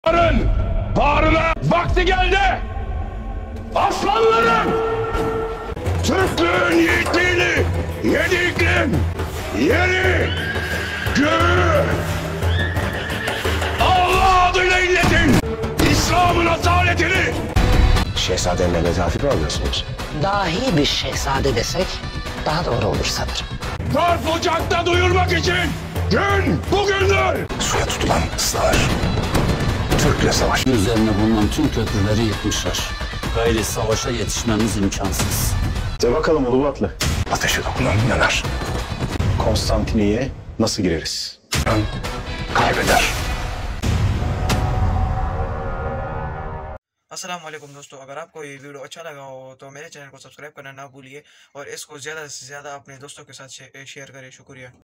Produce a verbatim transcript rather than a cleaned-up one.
Yarın bağrına vakti geldi. Aslanlarım! Türklüğün yiğitliğini yedi iklim, yeri, göğü Allah adıyla illetin. İslam'ın asaletini. Şehzadenle mezafi mi alıyorsunuz? Dahi bir şehzade desek daha doğru olur sanırım. Dört Ocak'ta duyurmak için gün bugündür. Suya tutulan ıslanır. Türk'le savaş. Üzerine bulunan tüm köprüleri yıkmışlar. Gayri savaşa yetişmemiz imkansız. De bakalım Ulubatlı. Ateşe dokunan yanar. Konstantiniye'ye nasıl gireriz? Ön kaybeder. अस्सलाम वालेकुम दोस्तों, अगर आपको ये वीडियो अच्छा लगा हो तो मेरे चैनल को सब्सक्राइब करना ना भूलिए और इसको ज़्यादा से ज़्यादा अपने दोस्तों के साथ शेयर करें। शुक्रिया।